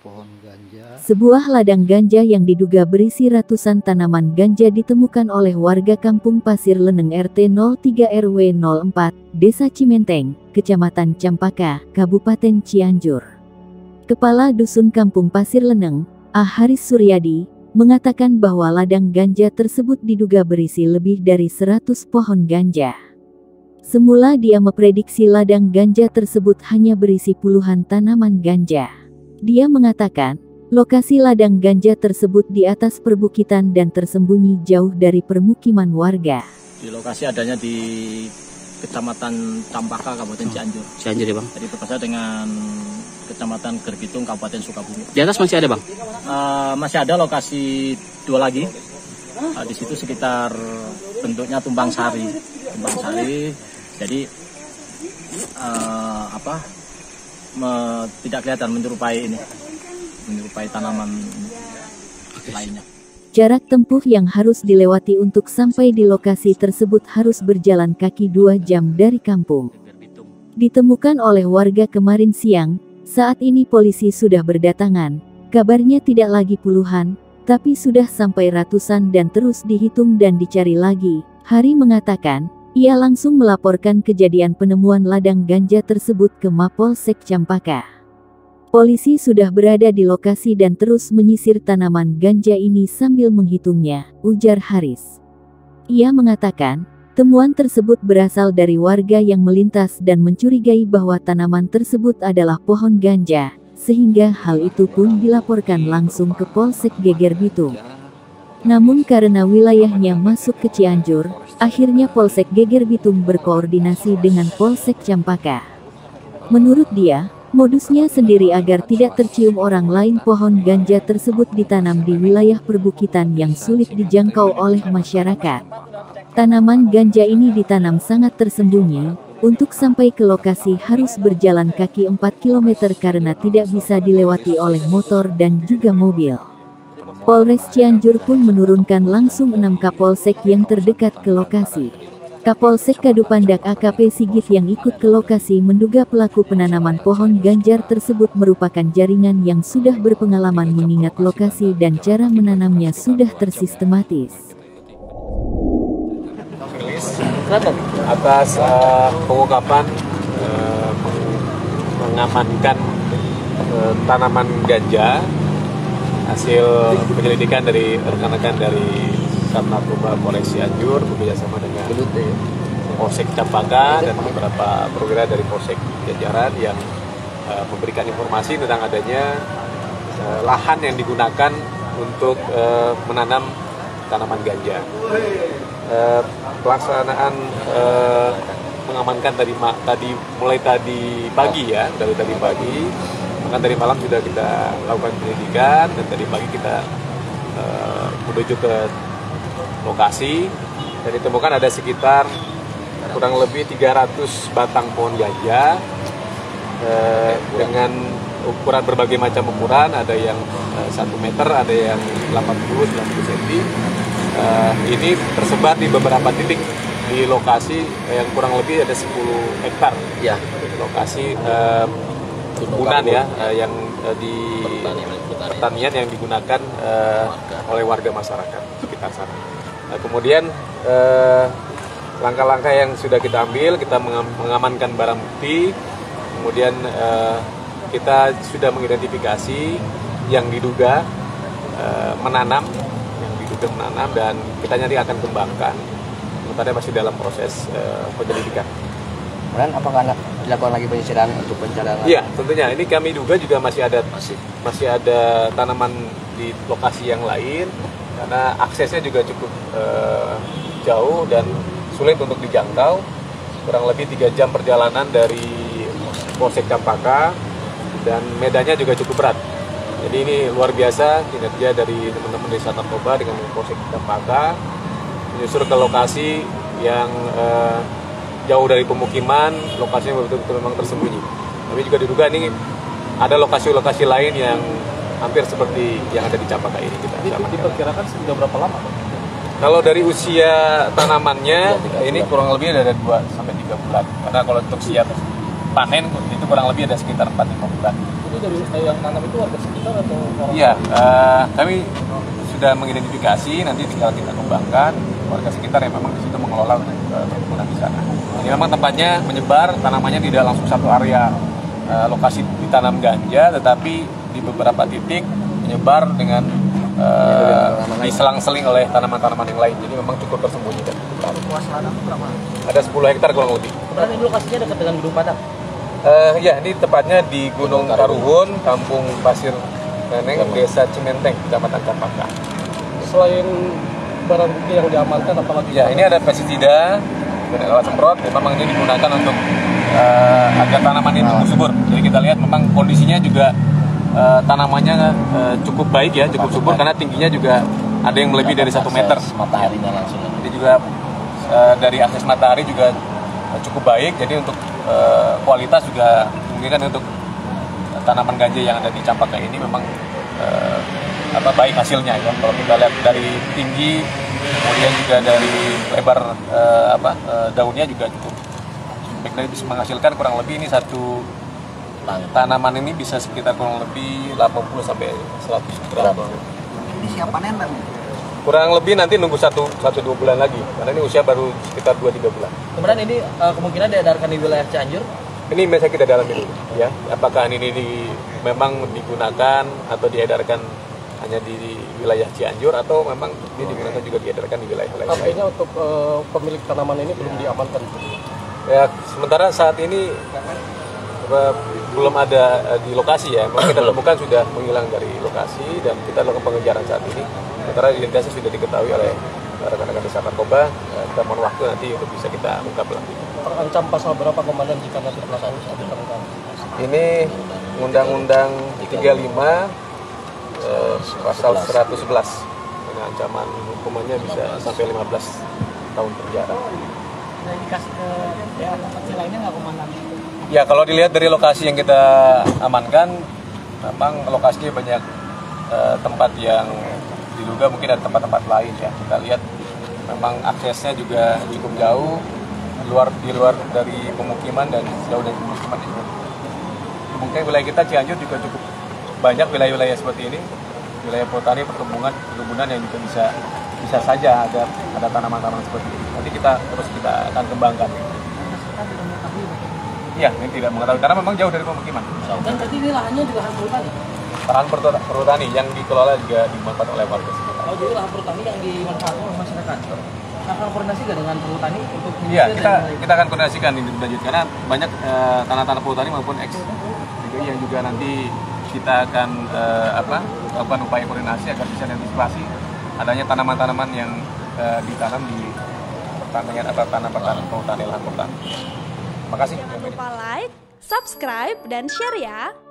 pohon ganja. Sebuah ladang ganja yang diduga berisi ratusan tanaman ganja ditemukan oleh warga Kampung Pasir Leneng RT 03 RW 04, Desa Cimenteng, Kecamatan Campaka, Kabupaten Cianjur. Kepala Dusun Kampung Pasir Leneng, A. Haris Suryadi, mengatakan bahwa ladang ganja tersebut diduga berisi lebih dari 100 pohon ganja. Semula dia memprediksi ladang ganja tersebut hanya berisi puluhan tanaman ganja. Dia mengatakan, lokasi ladang ganja tersebut di atas perbukitan dan tersembunyi jauh dari permukiman warga. Di lokasi adanya di Kecamatan Campaka, Kabupaten Cianjur. Cianjur ya Bang? Jadi berbatasan dengan Kecamatan Gerbitung, Kabupaten Sukabumi. Di atas masih ada Bang? Masih ada lokasi dua lagi. Di situ sekitar bentuknya tumpang sari. Jadi tidak kelihatan menyerupai tanaman lainnya. Jarak tempuh yang harus dilewati untuk sampai di lokasi tersebut harus berjalan kaki 2 jam dari kampung. Ditemukan oleh warga kemarin siang, saat ini polisi sudah berdatangan. Kabarnya tidak lagi puluhan, tapi sudah sampai ratusan dan terus dihitung dan dicari lagi. Hari mengatakan, ia langsung melaporkan kejadian penemuan ladang ganja tersebut ke Mapolsek Campaka. Polisi sudah berada di lokasi dan terus menyisir tanaman ganja ini sambil menghitungnya, ujar Haris. Ia mengatakan, temuan tersebut berasal dari warga yang melintas dan mencurigai bahwa tanaman tersebut adalah pohon ganja, sehingga hal itu pun dilaporkan langsung ke Polsek Geger Bitung. Namun karena wilayahnya masuk ke Cianjur, akhirnya Polsek Geger Bitung berkoordinasi dengan Polsek Campaka. Menurut dia, modusnya sendiri agar tidak tercium orang lain pohon ganja tersebut ditanam di wilayah perbukitan yang sulit dijangkau oleh masyarakat. Tanaman ganja ini ditanam sangat tersembunyi, untuk sampai ke lokasi harus berjalan kaki 4 km karena tidak bisa dilewati oleh motor dan juga mobil. Polres Cianjur pun menurunkan langsung 6 Kapolsek yang terdekat ke lokasi. Kapolsek Kadupandak AKP Sigit yang ikut ke lokasi menduga pelaku penanaman pohon ganjar tersebut merupakan jaringan yang sudah berpengalaman mengingat lokasi dan cara menanamnya sudah tersistematis. Atas pengungkapan mengamankan tanaman ganja hasil penyelidikan dari rekan-rekan dari Narkoba Polres Cianjur bekerjasama dengan Polsek Campaka dan beberapa perwira dari Polsek jajaran yang memberikan informasi tentang adanya lahan yang digunakan untuk menanam tanaman ganja. Pelaksanaan mengamankan mulai tadi pagi ya, dari tadi pagi, bahkan tadi malam sudah kita lakukan penyelidikan dan tadi pagi kita menuju ke lokasi dan ditemukan ada sekitar kurang lebih 300 batang pohon ganja dengan ukuran berbagai macam ukuran, ada yang 1 meter, ada yang 80-90 cm. Ini tersebar di beberapa titik di lokasi yang kurang lebih ada 10 hektar ya. Lokasi perkebunan ya, yang di pertanian yang digunakan oleh warga masyarakat sekitar sana. Kemudian langkah-langkah yang sudah kita ambil, kita mengamankan barang bukti, kemudian kita sudah mengidentifikasi yang diduga menanam dan kita nanti akan kembangkan. Sementara masih dalam proses penyelidikan. Dan apakah dilakukan lagi penyisiran untuk pencarian? Iya, tentunya. Ini kami duga juga masih ada tanaman di lokasi yang lain karena aksesnya juga cukup jauh dan sulit untuk dijangkau. Kurang lebih 3 jam perjalanan dari Polsek Campaka dan medannya juga cukup berat. Jadi ini luar biasa kinerja dari teman-teman desa narkoba dengan Polsek Campaka menyusur ke lokasi yang jauh dari pemukiman, lokasinya betul-betul memang tersembunyi. Tapi juga diduga ini ada lokasi-lokasi lain yang hampir seperti yang ada di Campaka ini. Diperkirakan sudah berapa lama? Kalau dari usia tanamannya ini kurang lebih ada 2-3 bulan. Karena kalau untuk siap panen itu kurang lebih ada sekitar 4-5 bulan. dari yang tanam itu warga sekitar atau orang? Iya, kami sudah mengidentifikasi, nanti tinggal kita kembangkan warga sekitar yang memang di situ mengelola untuk perkebunan di sana. Ini memang tempatnya menyebar, tanamannya tidak langsung satu area lokasi ditanam ganja, tetapi di beberapa titik menyebar dengan diselang-seling oleh tanaman-tanaman yang lain. Jadi memang cukup tersembunyi. Luas ladang berapa? Ada 10 hektar kurang lebih. Kemudian ini lokasinya dekat dengan Gunung Padang. Ya, ini tepatnya di Gunung Karuhun, Kampung Pasir Neneng, Desa Cimenteng, Kecamatan Campaka. Selain barang bukti yang diamankan, apalagi? Ya, ini ada pestisida dan alat semprot. Memang ini digunakan untuk agar tanaman ini tumbuh subur. Jadi kita lihat memang kondisinya juga tanamannya cukup baik ya, cukup subur karena tingginya juga ada yang lebih dari 1 meter. Mataharinya langsung. Jadi juga dari akses matahari juga cukup baik. Jadi untuk kualitas juga mungkin untuk tanaman ganja yang ada di Campaka ini memang baik hasilnya ya. Kalau kita lihat dari tinggi, kemudian juga dari lebar daunnya juga cukup baik, dari bisa menghasilkan kurang lebih ini satu tanaman ini bisa sekitar kurang lebih 80 sampai 100 gram. Ini siap panen dan Kurang lebih nanti nunggu 1-2 bulan lagi karena ini usia baru sekitar 2-3 bulan. kemudian ini kemungkinan diedarkan di wilayah Cianjur. Ini masih kita dalami dulu ya. Apakah ini memang digunakan atau diedarkan hanya di wilayah Cianjur atau memang ini digunakan juga diedarkan di wilayah-wilayah lain. Artinya untuk pemilik tanaman ini belum diamankan. Ya, sementara saat ini belum ada di lokasi ya. Memang kita temukan sudah menghilang dari lokasi dan kita lakukan pengejaran saat ini. Sementara identitasnya sudah diketahui oleh rekan-rekan desa narkoba. Kita mohon waktu nanti untuk bisa kita ungkap lagi. Terancam pasal berapa komandan jika nanti pelaksanaan sudah ditemukan? Ini Undang-Undang 35 pasal 111 dengan ancaman hukumannya bisa sampai 15 tahun penjara. Nah, dikasih ke daerah kecil lainnya nggak komandan? Ya, kalau dilihat dari lokasi yang kita amankan, memang lokasinya banyak tempat yang diduga mungkin ada tempat-tempat lain ya. Kita lihat memang aksesnya juga cukup jauh, di luar dari pemukiman dan jauh dari pemukiman juga. Mungkin wilayah kita Cianjur juga cukup banyak wilayah-wilayah seperti ini, wilayah pertanian, perkebunan yang juga bisa saja ada tanaman-tanaman seperti ini. Nanti kita akan kembangkan. Iya, ini tidak mengetahui karena memang jauh dari pemukiman. Dan berarti ini lahannya juga lahan perhutani? Lahan perhutani yang dikelola juga dimanfaatkan oleh warga sekitar. Oh, jadi lahan perhutani yang dimanfaatkan oleh masyarakat. Akan koordinasi nggak dengan perhutani untuk? Iya, kita akan koordinasikan ini lanjut karena banyak tanah-tanah perhutani maupun ex yang juga nanti kita akan lakukan upaya koordinasi agar bisa diantisipasi adanya tanaman-tanaman yang ditanam di pertanian atau tanah-tanah perhutani lahan perhutani. Terima kasih. Jangan lupa like, subscribe, dan share ya.